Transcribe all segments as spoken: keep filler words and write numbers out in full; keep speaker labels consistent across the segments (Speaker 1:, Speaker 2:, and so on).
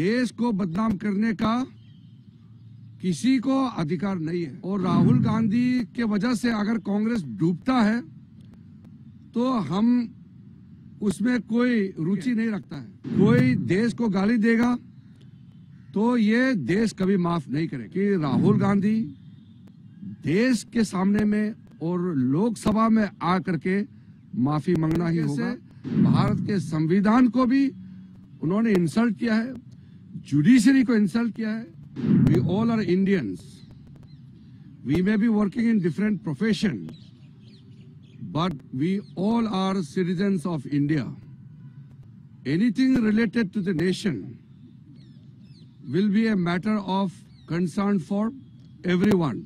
Speaker 1: देश को बदनाम करने का किसी को अधिकार नहीं है। और राहुल गांधी के वजह से अगर कांग्रेस डूबता है तो हम उसमें कोई रुचि नहीं रखता है। कोई देश को गाली देगा तो ये देश कभी माफ नहीं करे कि राहुल गांधी देश के सामने में और लोकसभा में आकर के माफी मांगना ही होगा। भारत के संविधान को भी उन्होंने इंसल्ट किया है, जुडिशरी को इंसल्ट किया है। We all are Indians, we may be working in different profession, but we all are citizens of India. Anything related to the nation will be a matter of concern for everyone.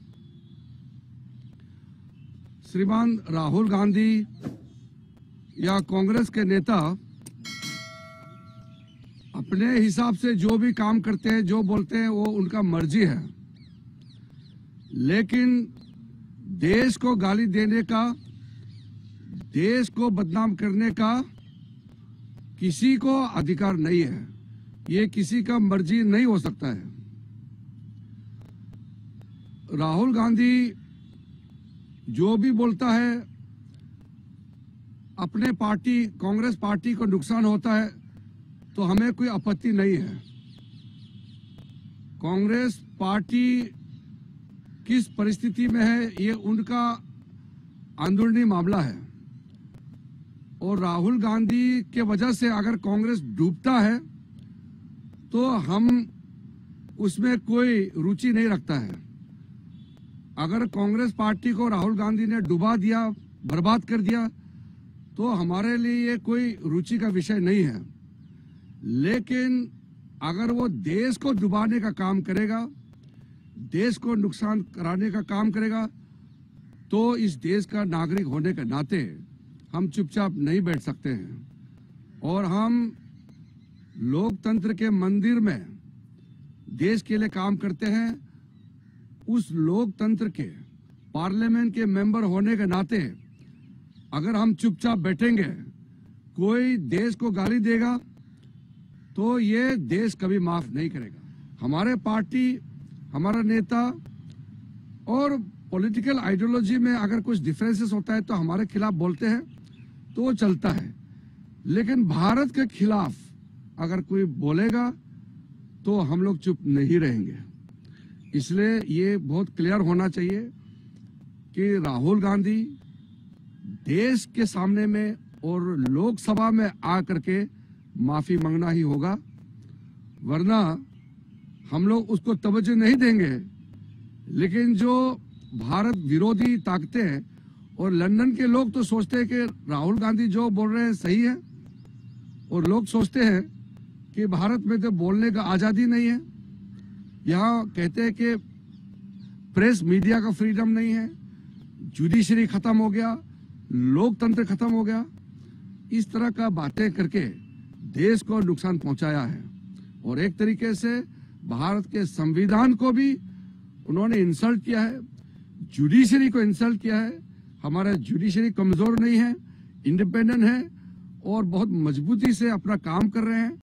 Speaker 1: श्रीमान राहुल गांधी या कांग्रेस के नेता अपने हिसाब से जो भी काम करते हैं, जो बोलते हैं, वो उनका मर्जी है, लेकिन देश को गाली देने का, देश को बदनाम करने का किसी को अधिकार नहीं है। ये किसी का मर्जी नहीं हो सकता है। राहुल गांधी जो भी बोलता है, अपने पार्टी कांग्रेस पार्टी को नुकसान होता है तो हमें कोई आपत्ति नहीं है। कांग्रेस पार्टी किस परिस्थिति में है ये उनका अंदरूनी मामला है। और राहुल गांधी के वजह से अगर कांग्रेस डूबता है तो हम उसमें कोई रुचि नहीं रखता है। अगर कांग्रेस पार्टी को राहुल गांधी ने डुबा दिया, बर्बाद कर दिया, तो हमारे लिए ये कोई रुचि का विषय नहीं है। लेकिन अगर वो देश को डुबाने का काम करेगा, देश को नुकसान कराने का काम करेगा, तो इस देश का नागरिक होने के नाते हम चुपचाप नहीं बैठ सकते हैं। और हम लोकतंत्र के मंदिर में देश के लिए काम करते हैं। उस लोकतंत्र के पार्लियामेंट के मेंबर होने के नाते अगर हम चुपचाप बैठेंगे, कोई देश को गाली देगा तो ये देश कभी माफ नहीं करेगा। हमारे पार्टी, हमारा नेता और पॉलिटिकल आइडियोलॉजी में अगर कुछ डिफरेंसेस होता है तो हमारे खिलाफ बोलते हैं तो वो चलता है, लेकिन भारत के खिलाफ अगर कोई बोलेगा तो हम लोग चुप नहीं रहेंगे। इसलिए ये बहुत क्लियर होना चाहिए कि राहुल गांधी देश के सामने में और लोकसभा में आकर के माफी मांगना ही होगा, वरना हम लोग उसको तवज्जो नहीं देंगे। लेकिन जो भारत विरोधी ताकतें हैं और लंदन के लोग तो सोचते हैं कि राहुल गांधी जो बोल रहे हैं सही है, और लोग सोचते हैं कि भारत में तो बोलने का आजादी नहीं है। यहाँ कहते हैं कि प्रेस मीडिया का फ्रीडम नहीं है, जुडिशरी खत्म हो गया, लोकतंत्र खत्म हो गया। इस तरह का बातें करके देश को नुकसान पहुंचाया है। और एक तरीके से भारत के संविधान को भी उन्होंने इंसल्ट किया है, जुडिशरी को इंसल्ट किया है। हमारा जुडिशरी कमजोर नहीं है, इंडिपेंडेंट है और बहुत मजबूती से अपना काम कर रहे हैं।